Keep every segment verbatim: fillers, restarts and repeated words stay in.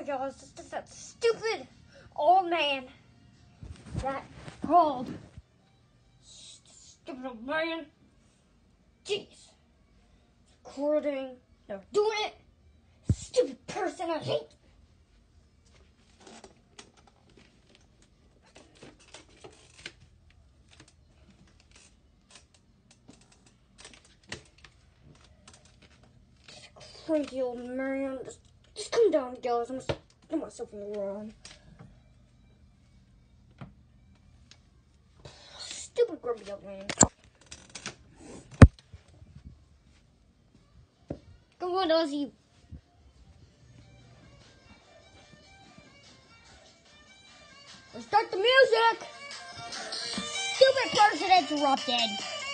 y'all. It's just that stupid old man that called. Stupid old man. Jeez. Recording. Never doing it. Stupid person I hate. Cranky old man. Just, just come down, guys. I'm just putting myself in the wrong. Stupid grumpy old man. Come on, Ozzy. Let's start the music. Stupid person interrupted.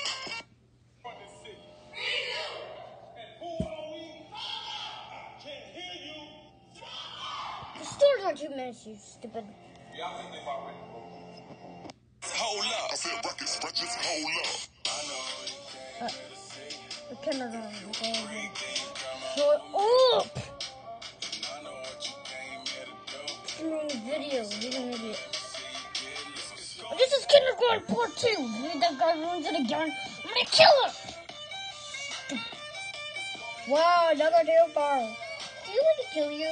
The store's on two minutes, you stupid. Hold up. I said rockets, rockets, hold up. Uh, the kindergarten. Shut up! Streaming video, you're an idiot. This is kindergarten part two. If that guy ruins it again, I'm gonna kill him! Wow, another tail bar. Do you want to kill you?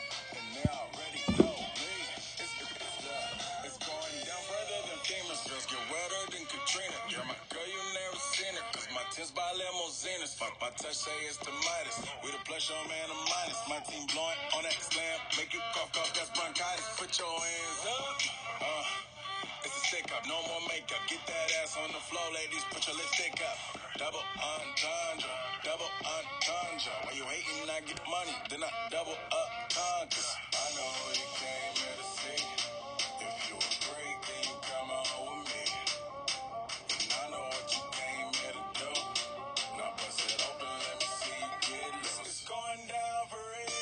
By limousines, fuck my touch say it's the Midas. With a plus your man a minus. My team blowing on that slam, make you cough, cough, that's bronchitis. Put your hands up. Uh, it's a stick up, no more makeup. Get that ass on the floor, ladies. Put your lipstick up. Double entendre, double entendre. When you hating, I get money, then I double up conquers. I know you came here to see. If you a break, then you come on with me. And I know what you came here to do. Now bust it open, let me see you get loose. It's going down for real.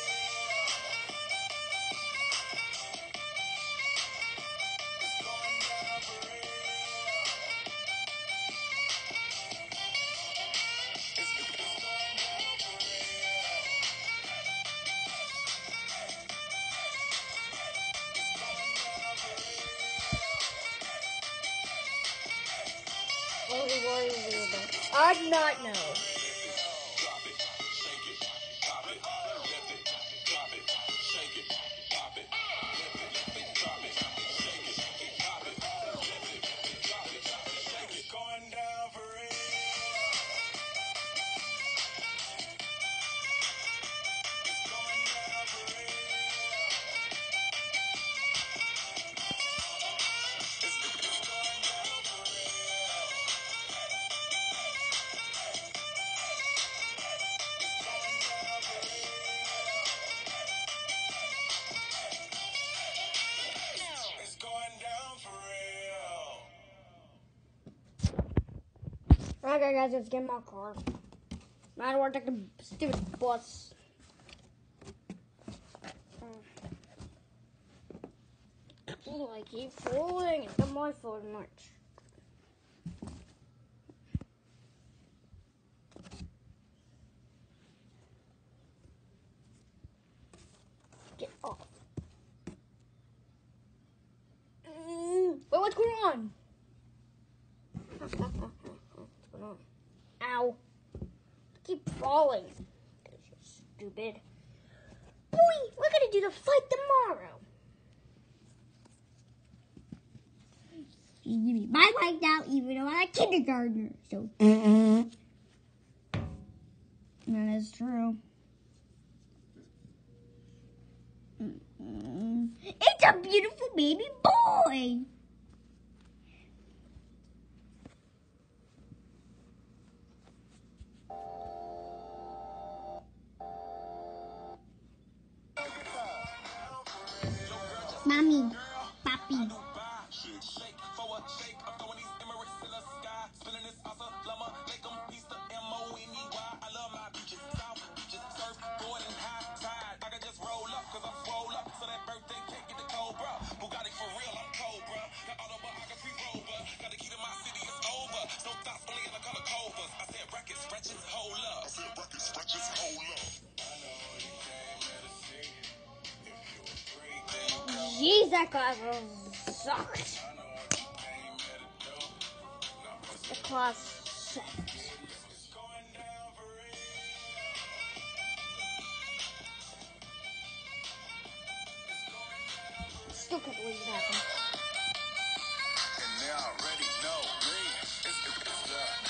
It's going down for real. It's, it's going down for real. It's going down for real. What are you worried about? I do not know. Drop it, shake it, pop it, lift it, drop it, shake it, pop it, lift it, lift it, drop it, shake it, pop it, lift it, drop it, shake it. Going down for real. It's going down for real. It's, it's going down for real. It's going down for real. Okay, guys, let's get in my car. I don't want to take the stupid bus. Oh, I keep falling. It's not my fault much. Get off. Mm, wait, what's going on? What's going on? Ow. I keep falling. Because you're stupid. Boy, we're going to do the fight tomorrow. She's gonna be my wife now, even though I'm a kindergartner. So, mm-mm. That is true. Mm-mm. It's a beautiful baby boy. Mommy, papi. Jeez, that class sucked. The class sucked. Still can't believe it happened. And they already know me. It's, it's, it's,